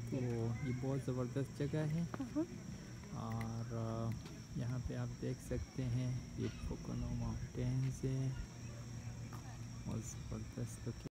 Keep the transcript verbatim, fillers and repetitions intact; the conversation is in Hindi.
तो ये बहुत ज़बरदस्त जगह है। और यहाँ पे आप देख सकते हैं ये पोकोनो माउंटेन्स है, बहुत ज़बरदस्त।